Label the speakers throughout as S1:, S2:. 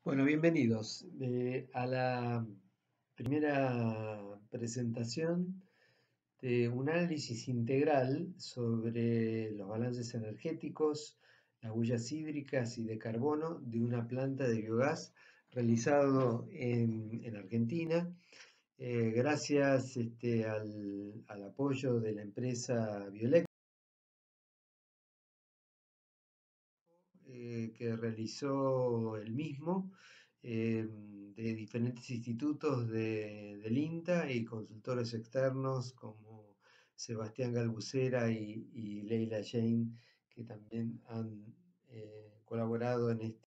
S1: Bueno, bienvenidos a la primera presentación de un análisis integral sobre los balances energéticos, las huellas hídricas y de carbono de una planta de biogás realizado en Argentina, gracias al apoyo de la empresa Bioelectric, que realizó el mismo, de diferentes institutos del INTA y consultores externos como Sebastián Galbucera y Leila Jane, que también han colaborado en este.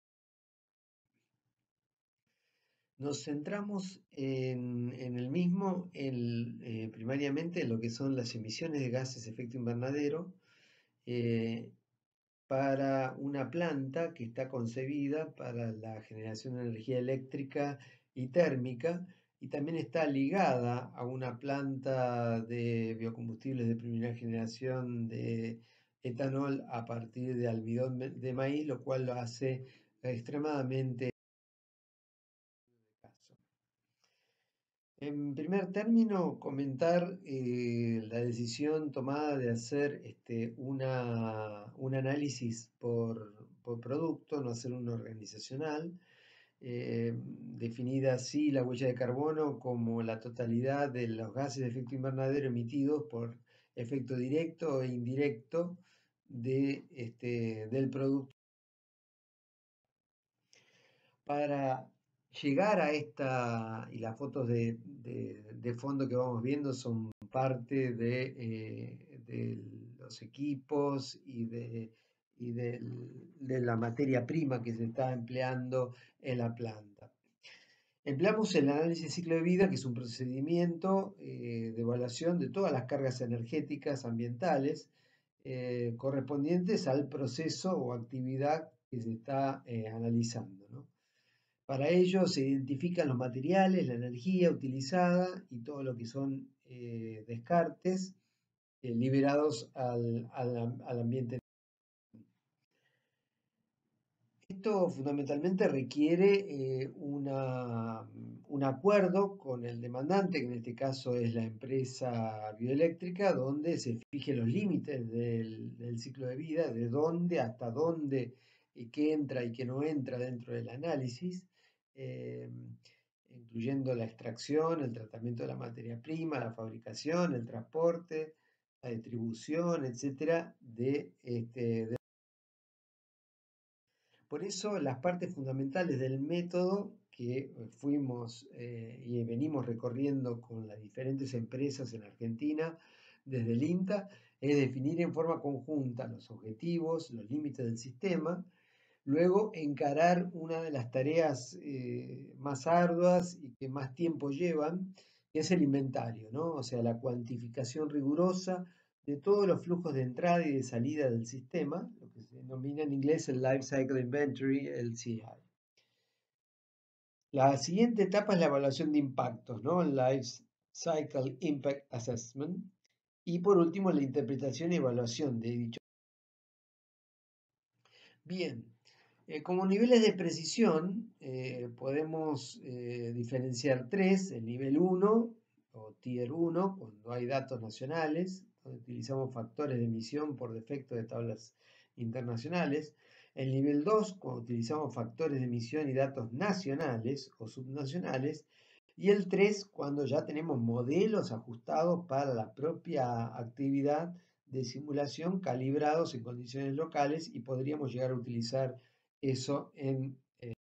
S1: Nos centramos en el mismo, primariamente en lo que son las emisiones de gases de efecto invernadero, eh, para una planta que está concebida para la generación de energía eléctrica y térmica, y también está ligada a una planta de biocombustibles de primera generación de etanol a partir de almidón de maíz, lo cual lo hace extremadamente escaso. En primer término, comentar la decisión tomada de hacer un análisis por producto, no hacer uno organizacional, definida así la huella de carbono como la totalidad de los gases de efecto invernadero emitidos por efecto directo e indirecto del producto. Para llegar a esta, y las fotos de fondo que vamos viendo son parte de los equipos de la materia prima que se está empleando en la planta. Empleamos el análisis de ciclo de vida, que es un procedimiento de evaluación de todas las cargas energéticas ambientales correspondientes al proceso o actividad que se está analizando, ¿no? Para ello se identifican los materiales, la energía utilizada y todo lo que son descartes liberados al ambiente. Esto fundamentalmente requiere un acuerdo con el demandante, que en este caso es la empresa bioeléctrica, donde se fijen los límites del ciclo de vida, de dónde hasta dónde, qué entra y qué no entra dentro del análisis, eh, incluyendo la extracción, el tratamiento de la materia prima, la fabricación, el transporte, la distribución, etcétera, por eso las partes fundamentales del método que fuimos y venimos recorriendo con las diferentes empresas en Argentina desde el INTA es definir en forma conjunta los objetivos, los límites del sistema, luego encarar una de las tareas más arduas y que más tiempo llevan, que es el inventario, ¿no? O sea, la cuantificación rigurosa de todos los flujos de entrada y de salida del sistema, lo que se denomina en inglés el Life Cycle Inventory, LCI. La siguiente etapa es la evaluación de impactos, ¿no? El Life Cycle Impact Assessment. Y por último, la interpretación y evaluación de dicho. Bien, como niveles de precisión, podemos diferenciar tres: el nivel 1 o Tier 1, cuando hay datos nacionales, donde utilizamos factores de emisión por defecto de tablas internacionales; el nivel 2, cuando utilizamos factores de emisión y datos nacionales o subnacionales; y el 3, cuando ya tenemos modelos ajustados para la propia actividad de simulación calibrados en condiciones locales, y podríamos llegar a utilizar eso en...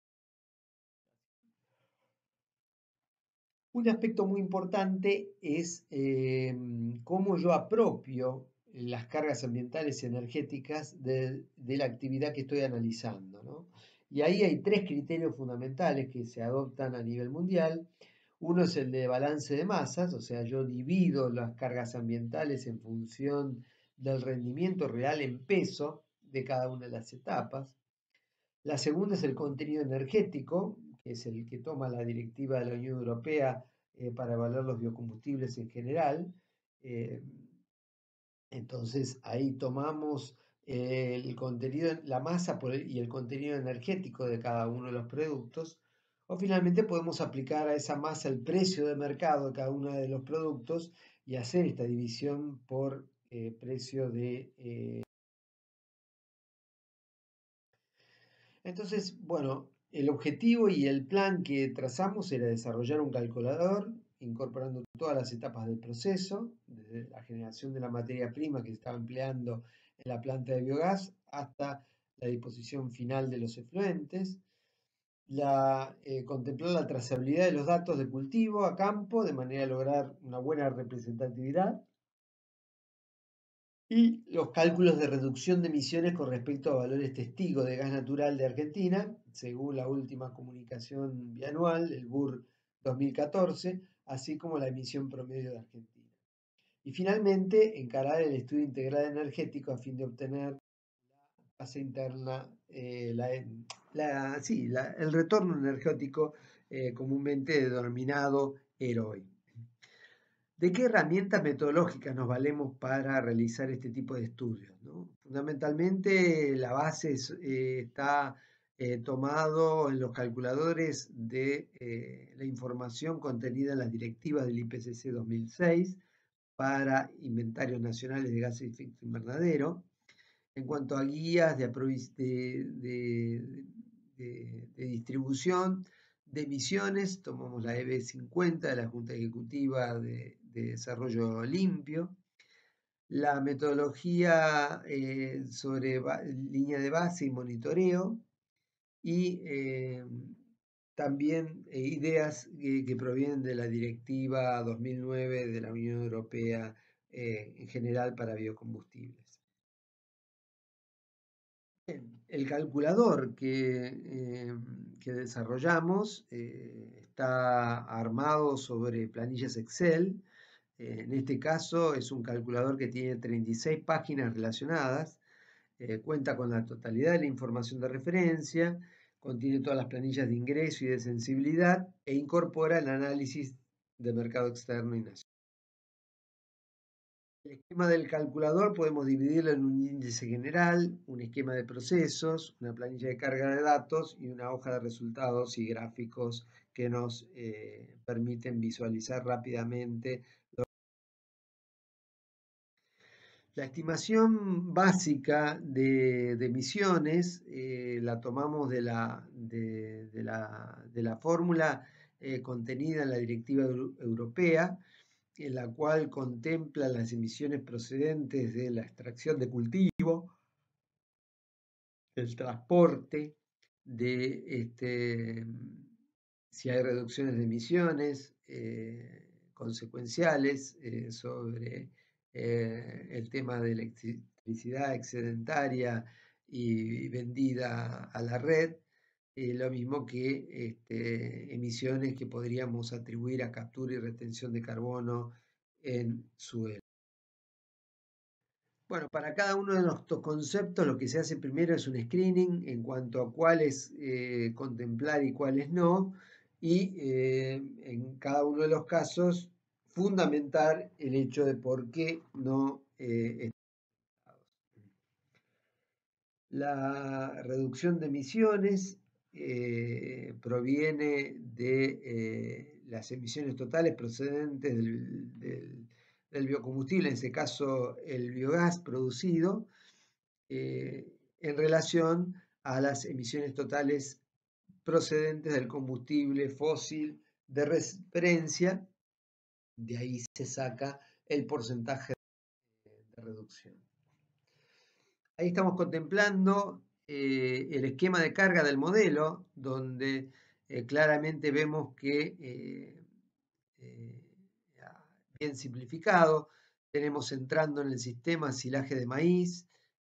S1: Un aspecto muy importante es cómo yo apropio las cargas ambientales y energéticas de la actividad que estoy analizando, ¿no? Y ahí hay tres criterios fundamentales que se adoptan a nivel mundial. Uno es el de balance de masas, o sea, yo divido las cargas ambientales en función del rendimiento real en peso de cada una de las etapas. La segunda es el contenido energético, que es el que toma la directiva de la Unión Europea para evaluar los biocombustibles en general. Entonces ahí tomamos el contenido, la masa y el contenido energético de cada uno de los productos, o finalmente podemos aplicar a esa masa el precio de mercado de cada uno de los productos y hacer esta división por precio de... Entonces, bueno, el objetivo y el plan que trazamos era desarrollar un calculador incorporando todas las etapas del proceso, desde la generación de la materia prima que se estaba empleando en la planta de biogás hasta la disposición final de los efluentes, contemplar la trazabilidad de los datos de cultivo a campo de manera a lograr una buena representatividad y los cálculos de reducción de emisiones con respecto a valores testigos de gas natural de Argentina, según la última comunicación bianual, el BUR 2014, así como la emisión promedio de Argentina. Y finalmente, encarar el estudio integral energético a fin de obtener la tasa interna, el retorno energético comúnmente denominado EROI. ¿De qué herramientas metodológicas nos valemos para realizar este tipo de estudios, ¿no? Fundamentalmente la base está tomado en los calculadores de la información contenida en las directivas del IPCC 2006 para inventarios nacionales de gases de efecto invernadero. En cuanto a guías de distribución de emisiones, tomamos la EB 50 de la Junta Ejecutiva de Desarrollo Limpio, la metodología sobre línea de base y monitoreo, y también ideas que provienen de la Directiva 2009 de la Unión Europea en general para biocombustibles. El calculador que desarrollamos está armado sobre planillas Excel. En este caso es un calculador que tiene 36 páginas relacionadas, cuenta con la totalidad de la información de referencia, contiene todas las planillas de ingreso y de sensibilidad e incorpora el análisis de mercado externo y nacional. El esquema del calculador podemos dividirlo en un índice general, un esquema de procesos, una planilla de carga de datos y una hoja de resultados y gráficos que nos permiten visualizar rápidamente. La estimación básica de emisiones la tomamos de la fórmula contenida en la Directiva Europea, en la cual contempla las emisiones procedentes de la extracción de cultivo, el transporte, si hay reducciones de emisiones consecuenciales sobre el tema de electricidad excedentaria y vendida a la red, lo mismo que emisiones que podríamos atribuir a captura y retención de carbono en suelo. Bueno, para cada uno de estos conceptos lo que se hace primero es un screening en cuanto a cuáles contemplar y cuáles no, y en cada uno de los casos fundamentar el hecho de por qué no La reducción de emisiones proviene de las emisiones totales procedentes del biocombustible, en este caso el biogás producido, en relación a las emisiones totales procedentes del combustible fósil de referencia. De ahí se saca el porcentaje de reducción. Ahí estamos contemplando el esquema de carga del modelo, donde claramente vemos que, bien simplificado, tenemos entrando en el sistema silaje de maíz,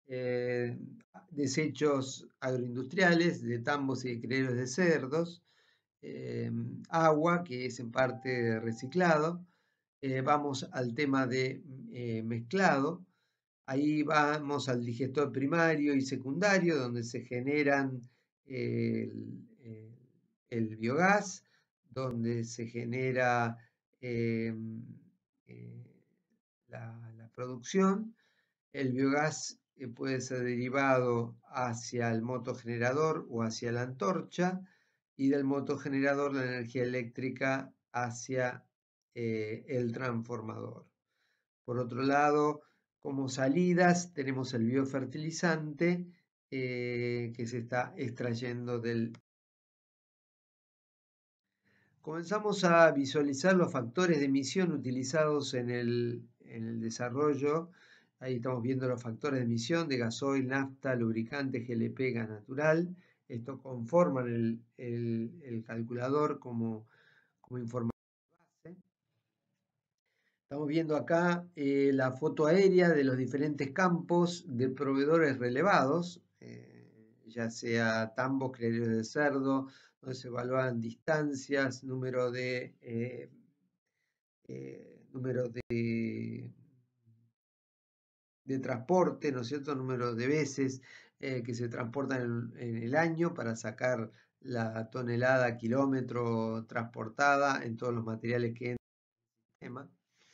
S1: desechos agroindustriales de tambos y de criaderos de cerdos, agua, que es en parte reciclado. Vamos al tema de mezclado. Ahí vamos al digestor primario y secundario, donde se generan el biogás, donde se genera la producción. El biogás puede ser derivado hacia el motogenerador o hacia la antorcha, y del motogenerador la energía eléctrica hacia el transformador. Por otro lado, como salidas tenemos el biofertilizante que se está extrayendo del... Comenzamos a visualizar los factores de emisión utilizados en el desarrollo. Ahí estamos viendo los factores de emisión de gasoil, nafta, lubricante, GLP, gas natural. Esto conforman el calculador como información base. Estamos viendo acá la foto aérea de los diferentes campos de proveedores relevados, ya sea tambos, criaderos de cerdo, donde se evalúan distancias, número de transporte, ¿no es cierto? Número de veces que se transportan en el año para sacar la tonelada, kilómetro transportada en todos los materiales que entran en el sistema.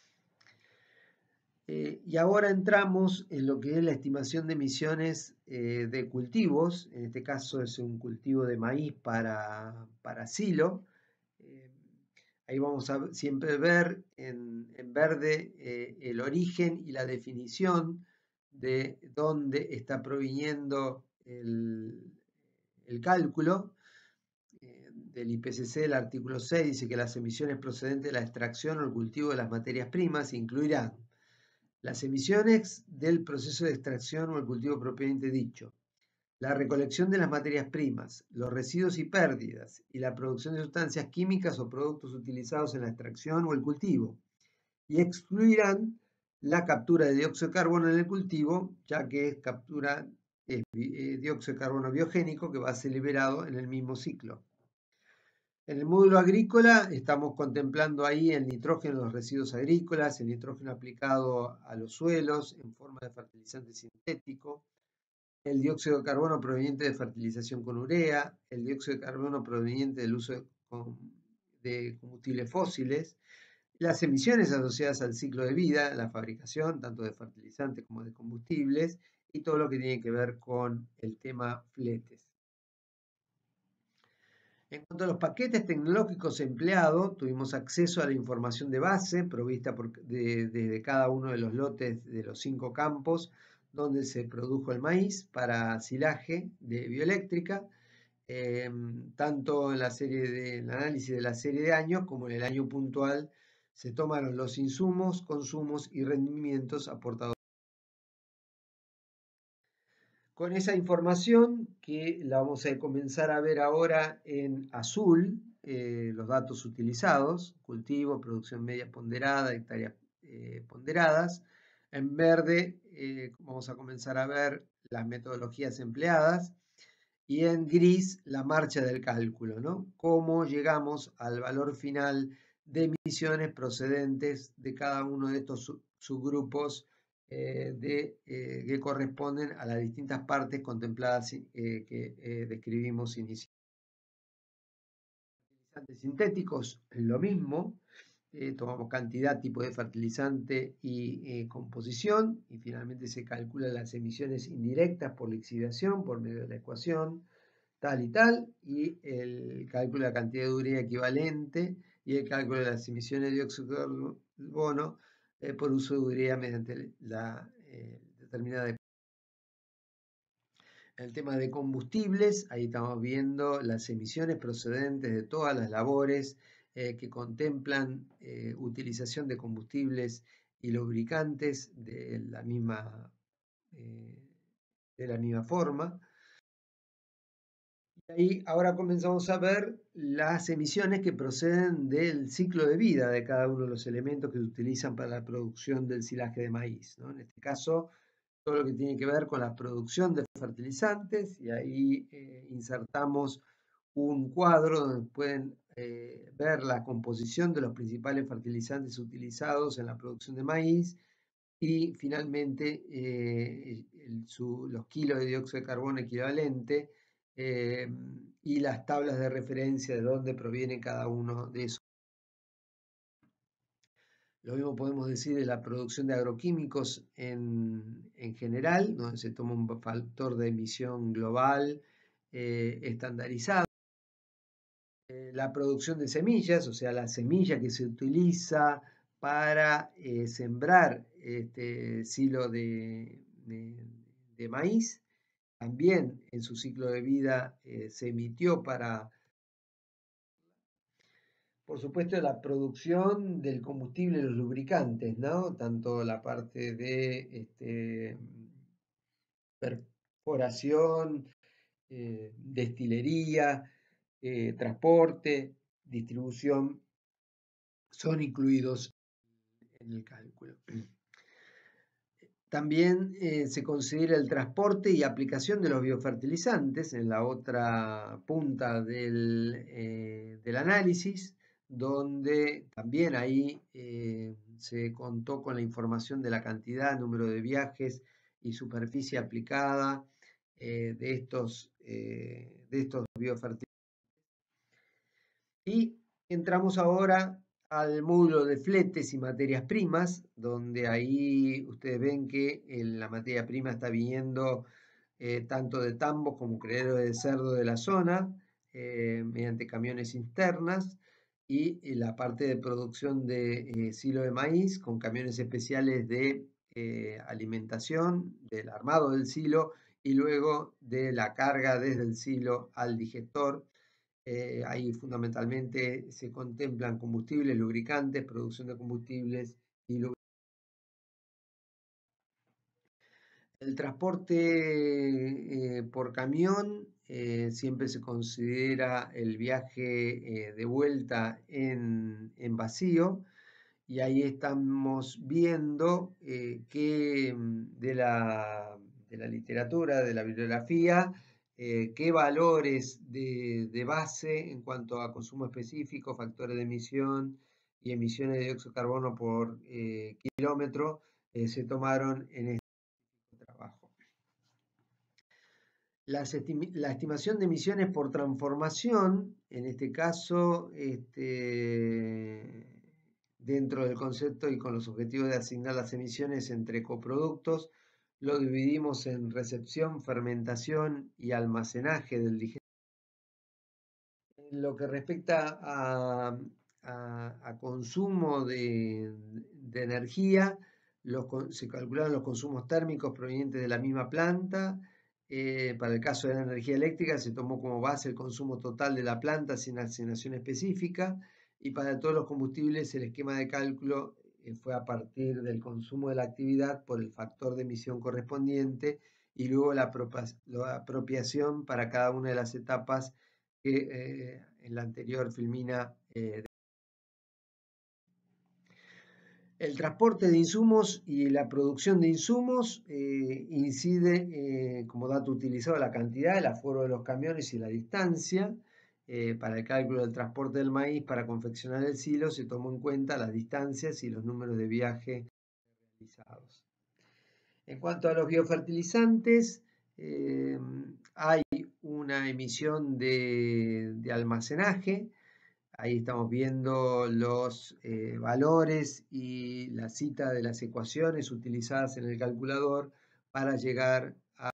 S1: Y ahora entramos en lo que es la estimación de emisiones de cultivos. En este caso es un cultivo de maíz para silo. Ahí vamos a siempre ver en verde el origen y la definición de dónde está proviniendo el cálculo. Del IPCC, el artículo 6, dice que las emisiones procedentes de la extracción o el cultivo de las materias primas incluirán las emisiones del proceso de extracción o el cultivo propiamente dicho, la recolección de las materias primas, los residuos y pérdidas, y la producción de sustancias químicas o productos utilizados en la extracción o el cultivo, y excluirán la captura de dióxido de carbono en el cultivo, ya que es dióxido de carbono biogénico que va a ser liberado en el mismo ciclo. En el módulo agrícola estamos contemplando ahí el nitrógeno en los residuos agrícolas, el nitrógeno aplicado a los suelos en forma de fertilizante sintético, el dióxido de carbono proveniente de fertilización con urea, el dióxido de carbono proveniente del uso de combustibles fósiles, las emisiones asociadas al ciclo de vida, la fabricación tanto de fertilizantes como de combustibles y todo lo que tiene que ver con el tema fletes. En cuanto a los paquetes tecnológicos empleados, tuvimos acceso a la información de base provista desde cada uno de los lotes de los 5 campos donde se produjo el maíz para silaje de bioeléctrica, tanto en el análisis de la serie de años como en el año puntual se tomaron los insumos, consumos y rendimientos aportados. Con esa información que la vamos a comenzar a ver ahora en azul, los datos utilizados, cultivo, producción media ponderada, hectáreas ponderadas. En verde vamos a comenzar a ver las metodologías empleadas y en gris la marcha del cálculo, ¿no? Cómo llegamos al valor final de emisiones procedentes de cada uno de estos subgrupos que corresponden a las distintas partes contempladas que describimos inicialmente. Fertilizantes sintéticos, lo mismo, tomamos cantidad, tipo de fertilizante y composición, y finalmente se calculan las emisiones indirectas por lixiviación por medio de la ecuación tal y tal, y el cálculo de la cantidad de urea equivalente y el cálculo de las emisiones de dióxido de carbono por uso de urea mediante la determinada. El tema de combustibles, ahí estamos viendo las emisiones procedentes de todas las labores que contemplan utilización de combustibles y lubricantes de la misma forma. Y ahí ahora comenzamos a ver las emisiones que proceden del ciclo de vida de cada uno de los elementos que se utilizan para la producción del silaje de maíz, ¿no? En este caso, todo lo que tiene que ver con la producción de fertilizantes, y ahí insertamos un cuadro donde pueden ver la composición de los principales fertilizantes utilizados en la producción de maíz y finalmente los kilos de dióxido de carbono equivalente y las tablas de referencia de dónde proviene cada uno de esos. Lo mismo podemos decir de la producción de agroquímicos en general, donde se toma un factor de emisión global estandarizado. La producción de semillas, o sea, la semilla que se utiliza para sembrar este silo de maíz, también en su ciclo de vida se emitió para, por supuesto, la producción del combustible y los lubricantes, ¿no? Tanto la parte de perforación, destilería, transporte, distribución, son incluidos en el cálculo. También se considera el transporte y aplicación de los biofertilizantes en la otra punta del análisis, donde también ahí se contó con la información de la cantidad, número de viajes y superficie aplicada de estos biofertilizantes. Y entramos ahora al módulo de fletes y materias primas, donde ahí ustedes ven que la materia prima está viniendo tanto de tambos como criaderos de cerdo de la zona, mediante camiones internas, y la parte de producción de silo de maíz con camiones especiales de alimentación, del armado del silo y luego de la carga desde el silo al digestor. Ahí fundamentalmente se contemplan combustibles, lubricantes, producción de combustibles y el transporte por camión siempre se considera el viaje de vuelta en vacío, y ahí estamos viendo que de la literatura, de la bibliografía, qué valores de base en cuanto a consumo específico, factores de emisión y emisiones de dióxido de carbono por kilómetro se tomaron en este trabajo. La estimación de emisiones por transformación, en este caso, dentro del concepto y con los objetivos de asignar las emisiones entre coproductos, lo dividimos en recepción, fermentación y almacenaje del digestivo. En lo que respecta a consumo de energía, se calcularon los consumos térmicos provenientes de la misma planta. Para el caso de la energía eléctrica se tomó como base el consumo total de la planta sin asignación específica, y para todos los combustibles el esquema de cálculo fue a partir del consumo de la actividad por el factor de emisión correspondiente y luego la apropiación para cada una de las etapas que en la anterior filmina. El transporte de insumos y la producción de insumos incide como dato utilizado la cantidad, el aforo de los camiones y la distancia. Para el cálculo del transporte del maíz para confeccionar el silo se tomó en cuenta las distancias y los números de viaje realizados. En cuanto a los biofertilizantes, hay una emisión de almacenaje. Ahí estamos viendo los valores y la cita de las ecuaciones utilizadas en el calculador para llegar a...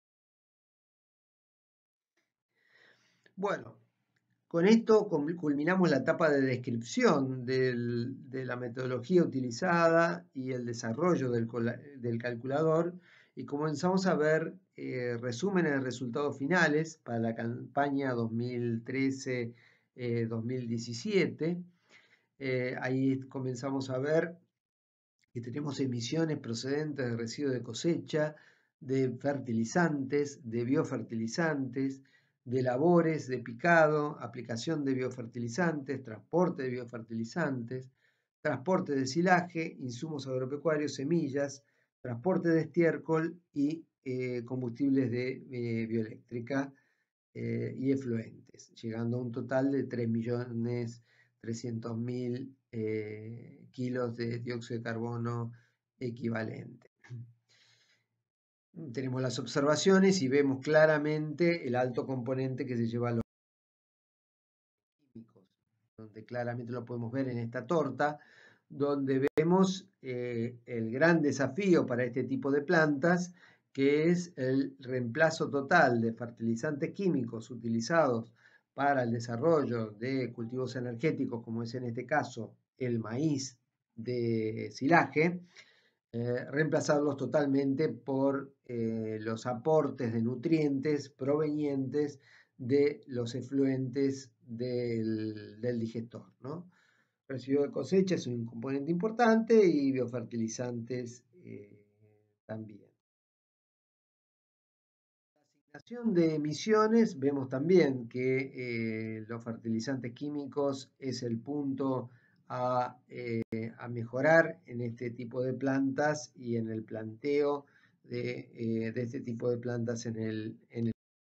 S1: Bueno, con esto culminamos la etapa de descripción de la metodología utilizada y el desarrollo del calculador, y comenzamos a ver resúmenes de resultados finales para la campaña 2013-2017. Ahí comenzamos a ver que tenemos emisiones procedentes de residuos de cosecha, de fertilizantes, de biofertilizantes, de labores de picado, aplicación de biofertilizantes, transporte de biofertilizantes, transporte de silaje, insumos agropecuarios, semillas, transporte de estiércol y combustibles de bioeléctrica y efluentes, llegando a un total de 3.300.000 kilos de dióxido de carbono equivalente. Tenemos las observaciones y vemos claramente el alto componente que se lleva a los químicos, donde claramente lo podemos ver en esta torta, donde vemos el gran desafío para este tipo de plantas, que es el reemplazo total de fertilizantes químicos utilizados para el desarrollo de cultivos energéticos, como es en este caso el maíz de silaje, reemplazarlos totalmente por los aportes de nutrientes provenientes de los efluentes del digestor, ¿no? Residuo de cosecha es un componente importante y biofertilizantes también. La asignación de emisiones, vemos también que los fertilizantes químicos es el punto a mejorar en este tipo de plantas y en el planteo de este tipo de plantas en el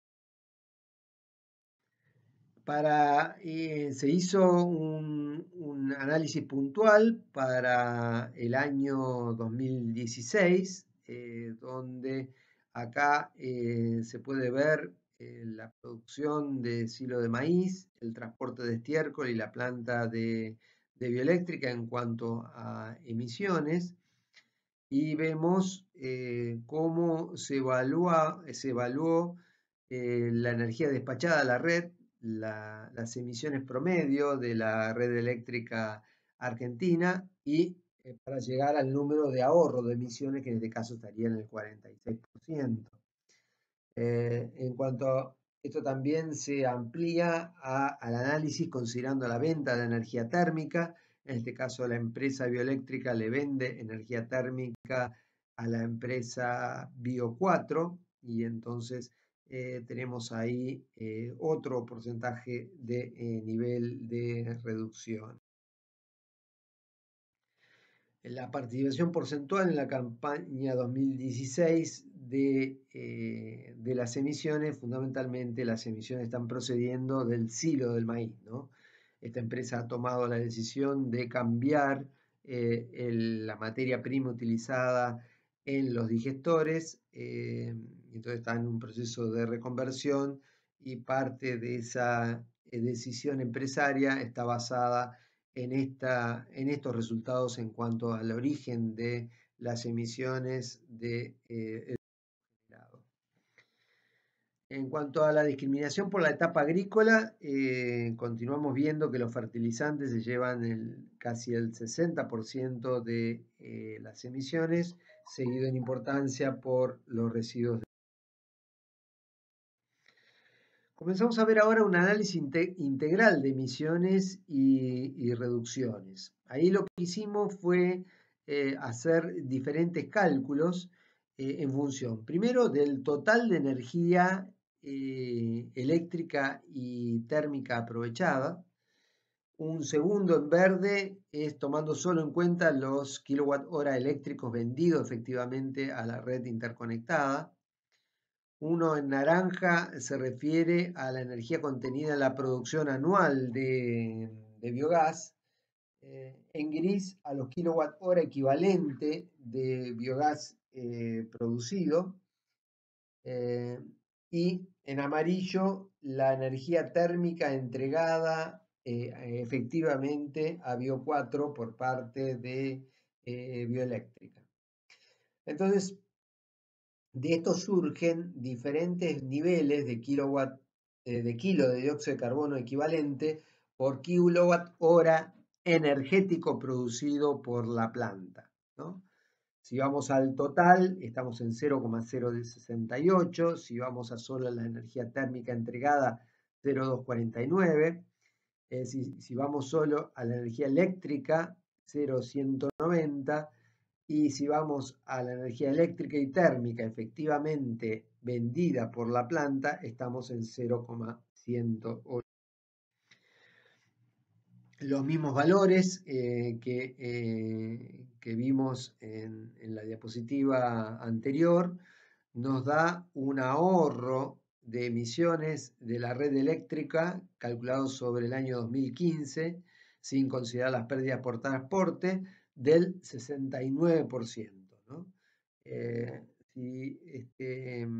S1: se hizo un análisis puntual para el año 2016, donde acá se puede ver la producción de silo de maíz, el transporte de estiércol y la planta de bioeléctrica en cuanto a emisiones. Y vemos cómo se evaluó la energía despachada a la red, las emisiones promedio de la red eléctrica argentina y para llegar al número de ahorro de emisiones, que en este caso estaría en el 46%. En cuanto a esto también se amplía al análisis considerando la venta de energía térmica. En este caso, la empresa bioeléctrica le vende energía térmica a la empresa Bio4 y entonces tenemos ahí otro porcentaje de nivel de reducción. La participación porcentual en la campaña 2016 de las emisiones, fundamentalmente las emisiones están procediendo del silo del maíz, ¿no? Esta empresa ha tomado la decisión de cambiar la materia prima utilizada en los digestores, entonces está en un proceso de reconversión y parte de esa decisión empresaria está basada en estos resultados en cuanto al origen de las emisiones de grado. En cuanto a la discriminación por la etapa agrícola, continuamos viendo que los fertilizantes se llevan casi el 60% de las emisiones, seguido en importancia por los residuos. Comenzamos a ver ahora un análisis integral de emisiones y reducciones. Ahí lo que hicimos fue hacer diferentes cálculos en función, primero, del total de energía eléctrica y térmica aprovechada. Un segundo en verde es tomando solo en cuenta los kilowatt hora eléctricos vendidos efectivamente a la red interconectada. Uno en naranja se refiere a la energía contenida en la producción anual de biogás. En gris a los kilowatt hora equivalente de biogás producido. Y en amarillo la energía térmica entregada efectivamente a Bio4 por parte de Bioeléctrica. Entonces, de esto surgen diferentes niveles de kilowatt, de kilo de dióxido de carbono equivalente por kilowatt hora energético producido por la planta, ¿no? Si vamos al total, estamos en 0,068. Si vamos a solo la energía térmica entregada, 0,249. Si vamos solo a la energía eléctrica, 0,190. Y si vamos a la energía eléctrica y térmica efectivamente vendida por la planta, estamos en 0,108. Los mismos valores que vimos en la diapositiva anterior nos da un ahorro de emisiones de la red eléctrica calculado sobre el año 2015, sin considerar las pérdidas por transporte, del 69%, ¿no? Si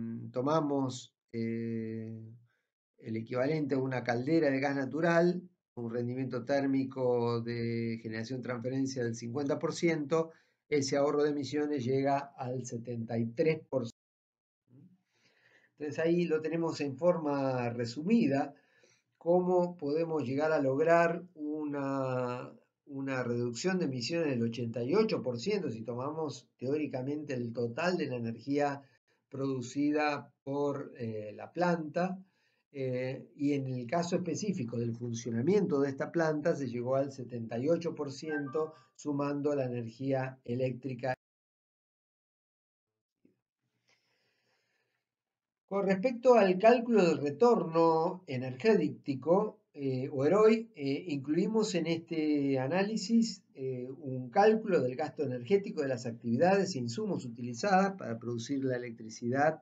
S1: tomamos el equivalente a una caldera de gas natural, un rendimiento térmico de generación-transferencia del 50%, ese ahorro de emisiones llega al 73%. Entonces ahí lo tenemos en forma resumida, cómo podemos llegar a lograr una reducción de emisiones del 88% si tomamos teóricamente el total de la energía producida por la planta. Y en el caso específico del funcionamiento de esta planta se llegó al 78% sumando la energía eléctrica. Con respecto al cálculo del retorno energético, o ROI, incluimos en este análisis un cálculo del gasto energético de las actividades e insumos utilizadas para producir la electricidad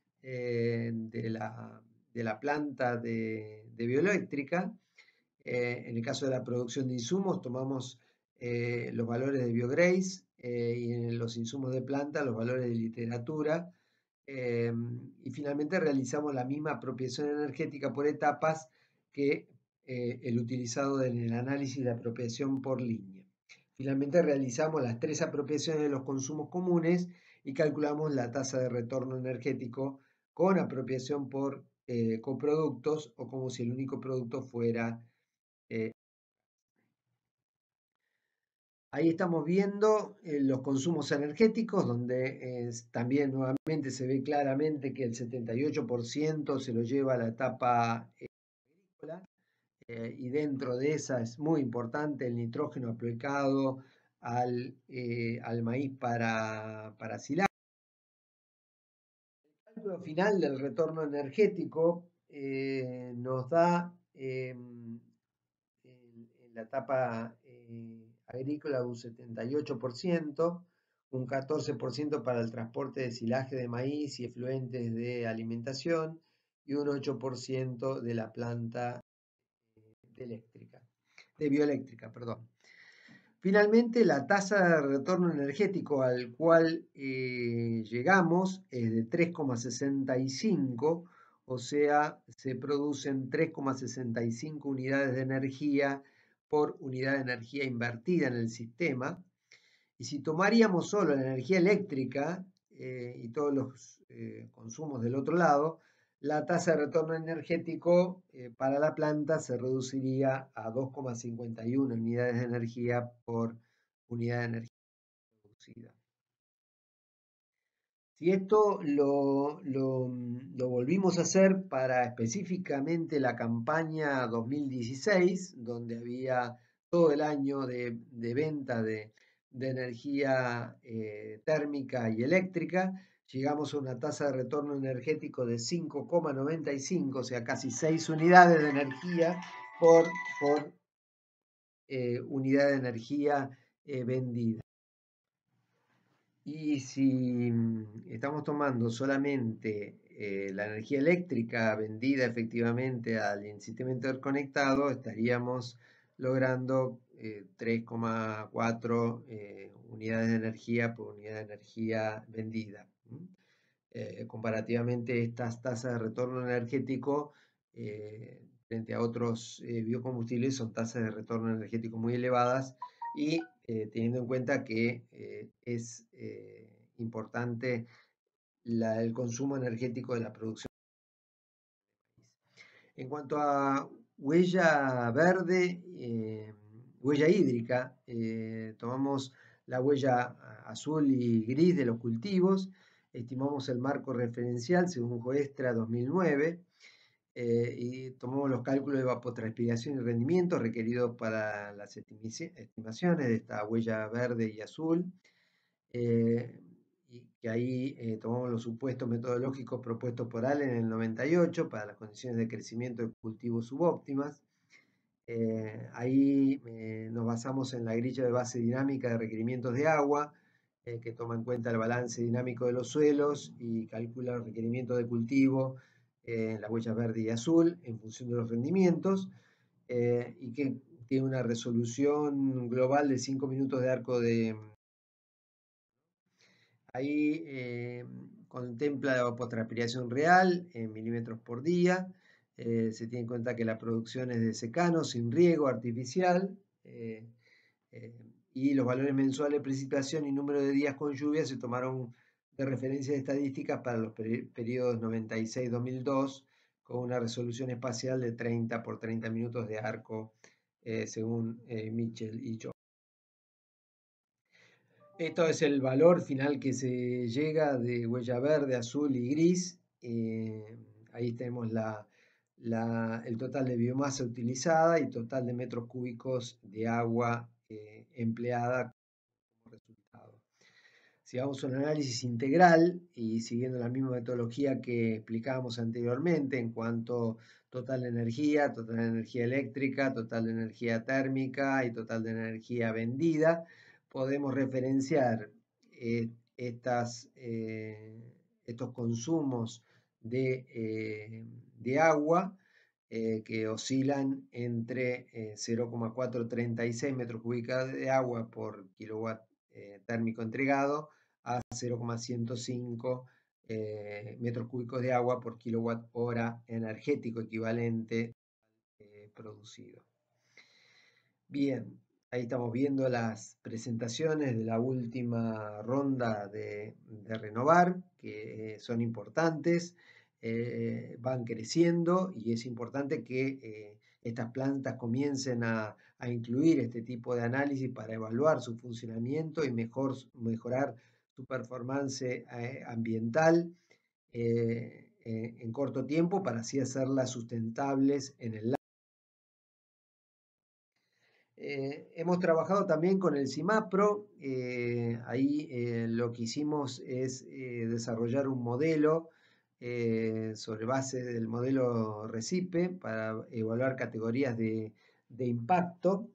S1: de la planta de bioeléctrica. En el caso de la producción de insumos, tomamos los valores de BioGrace y en los insumos de planta los valores de literatura. Y finalmente realizamos la misma apropiación energética por etapas que el utilizado en el análisis de apropiación por línea. Finalmente realizamos las 3 apropiaciones de los consumos comunes y calculamos la tasa de retorno energético con apropiación por coproductos o como si el único producto fuera. Ahí estamos viendo los consumos energéticos, donde también nuevamente se ve claramente que el 78% se lo lleva a la etapa agrícola, y dentro de esa es muy importante el nitrógeno aplicado al maíz para silage. El cálculo final del retorno energético nos da en la etapa agrícola un 78%, un 14% para el transporte de silaje de maíz y efluentes de alimentación y un 8% de la planta de bioeléctrica, perdón. Finalmente, la tasa de retorno energético al cual llegamos es de 3,65, o sea, se producen 3,65 unidades de energía por unidad de energía invertida en el sistema. Y si tomaríamos solo la energía eléctrica y todos los consumos del otro lado, la tasa de retorno energético para la planta se reduciría a 2,51 unidades de energía por unidad de energía producida. Si esto lo volvimos a hacer para específicamente la campaña 2016, donde había todo el año de venta de energía térmica y eléctrica, llegamos a una tasa de retorno energético de 5,95, o sea, casi 6 unidades de energía por unidad de energía vendida. Y si estamos tomando solamente la energía eléctrica vendida efectivamente al sistema interconectado, estaríamos logrando 3,4 unidades de energía por unidad de energía vendida. Comparativamente, estas tasas de retorno energético frente a otros biocombustibles son tasas de retorno energético muy elevadas y teniendo en cuenta que es importante el consumo energético de la producción. En cuanto a huella verde, huella hídrica, tomamos la huella azul y gris de los cultivos, estimamos el marco referencial según Joestra 2009, y tomamos los cálculos de evapotranspiración y rendimiento requeridos para las estimaciones de esta huella verde y azul, y que ahí tomamos los supuestos metodológicos propuestos por Allen en el 98 para las condiciones de crecimiento de cultivos subóptimas. Ahí nos basamos en la grilla de base dinámica de requerimientos de agua, que toma en cuenta el balance dinámico de los suelos y calcula los requerimientos de cultivo en las huellas verde y azul en función de los rendimientos, y que tiene una resolución global de 5 minutos de arco de. Ahí contempla la evapotranspiración real en milímetros por día, Se tiene en cuenta que la producción es de secano, sin riego artificial, y los valores mensuales de precipitación y número de días con lluvia se tomaron de referencias estadísticas para los periodos 96-2002, con una resolución espacial de 30 por 30 minutos de arco, según Mitchell y Jones. Esto es el valor final que se llega de huella verde, azul y gris. Ahí tenemos el total de biomasa utilizada y total de metros cúbicos de agua empleada como resultado. Si vamos a un análisis integral y siguiendo la misma metodología que explicábamos anteriormente en cuanto total de energía eléctrica, total de energía térmica y total de energía vendida, podemos referenciar estos consumos de agua que oscilan entre 0,436 metros cúbicos de agua por kilowatt térmico entregado a 0,105 metros cúbicos de agua por kilowatt hora energético equivalente producido. Bien, ahí estamos viendo las presentaciones de la última ronda de Renovar, que son importantes, van creciendo y es importante que estas plantas comiencen a incluir este tipo de análisis para evaluar su funcionamiento y mejorar su performance ambiental en corto tiempo para así hacerlas sustentables en el hemos trabajado también con el CIMAPRO. Ahí lo que hicimos es desarrollar un modelo sobre base del modelo RECIPE para evaluar categorías de impacto.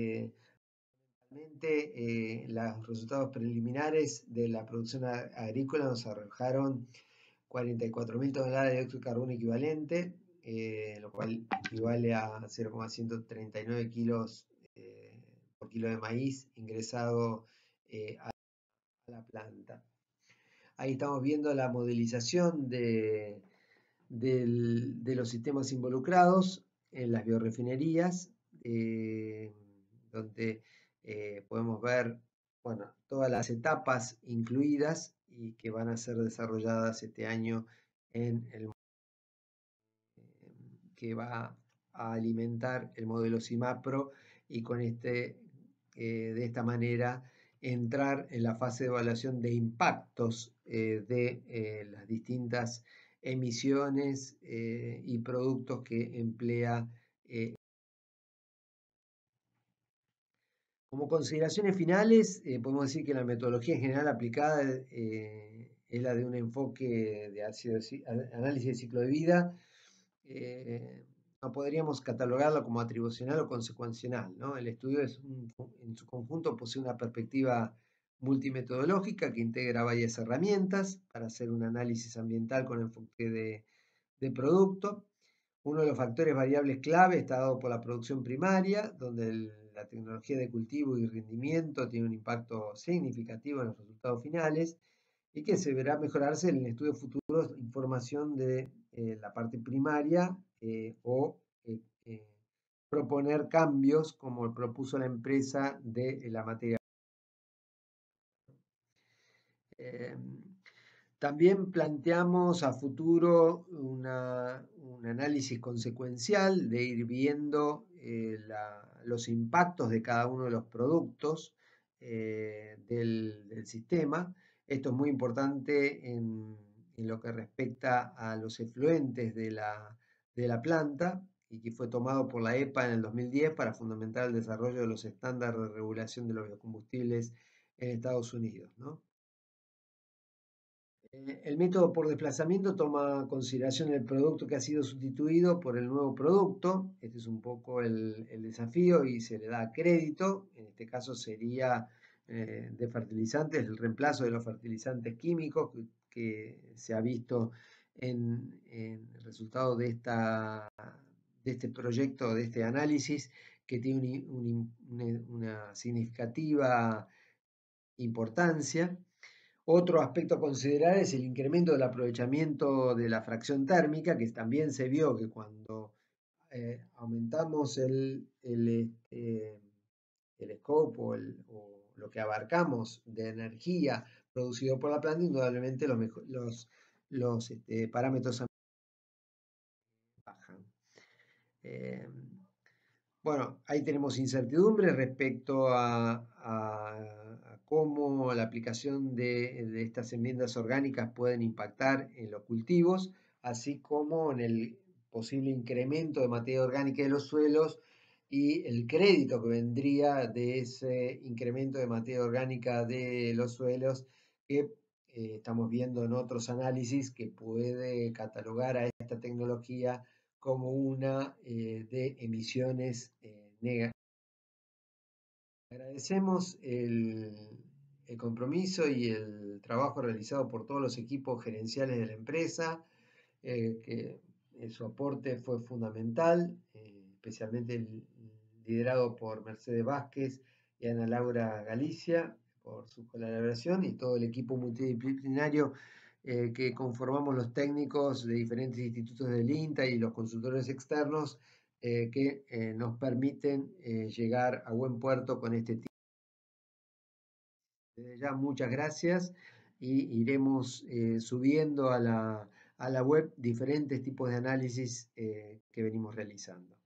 S1: Realmente los resultados preliminares de la producción agrícola nos arrojaron 44.000 toneladas de dióxido de carbono equivalente, lo cual equivale a 0,139 kilos por kilo de maíz ingresado a la planta. Ahí estamos viendo la modelización de los sistemas involucrados en las biorefinerías, donde podemos ver todas las etapas incluidas y que van a ser desarrolladas este año en el que va a alimentar el modelo CIMAPRO y de esta manera entrar en la fase de evaluación de impactos de las distintas emisiones y productos que emplea. Como consideraciones finales, podemos decir que la metodología en general aplicada es la de un enfoque de análisis de ciclo de vida. No podríamos catalogarlo como atribucional o consecuencial, ¿no? El estudio en su conjunto posee una perspectiva multimetodológica que integra varias herramientas para hacer un análisis ambiental con enfoque de producto. Uno de los factores variables clave está dado por la producción primaria, donde la tecnología de cultivo y rendimiento tiene un impacto significativo en los resultados finales y que se verá mejorarse en estudios futuros información de la parte primaria o proponer cambios como propuso la empresa de la materia. También planteamos a futuro un análisis consecuencial de ir viendo los impactos de cada uno de los productos del sistema. Esto es muy importante en lo que respecta a los efluentes de la planta y que fue tomado por la EPA en el 2010 para fundamentar el desarrollo de los estándares de regulación de los biocombustibles en Estados Unidos, ¿no? El método por desplazamiento toma consideración el producto que ha sido sustituido por el nuevo producto. Este es un poco el desafío y se le da crédito. En este caso sería de fertilizantes, el reemplazo de los fertilizantes químicos que se ha visto en el resultado de este proyecto, de este análisis, que tiene una significativa importancia. Otro aspecto a considerar es el incremento del aprovechamiento de la fracción térmica, que también se vio que cuando aumentamos el scope o lo que abarcamos de energía producido por la planta, indudablemente los parámetros bajan. Eh, Bueno, ahí tenemos incertidumbre respecto a cómo la aplicación de estas enmiendas orgánicas pueden impactar en los cultivos, así como en el posible incremento de materia orgánica de los suelos y el crédito que vendría de ese incremento de materia orgánica de los suelos que estamos viendo en otros análisis que puede catalogar a esta tecnología como una de emisiones negativas. Agradecemos el compromiso y el trabajo realizado por todos los equipos gerenciales de la empresa, que su aporte fue fundamental, especialmente liderado por Mercedes Vázquez y Ana Laura Galicia por su colaboración y todo el equipo multidisciplinario que conformamos los técnicos de diferentes institutos del INTA y los consultores externos que nos permiten llegar a buen puerto con este tipo. Desde ya, muchas gracias y iremos subiendo a la web diferentes tipos de análisis que venimos realizando.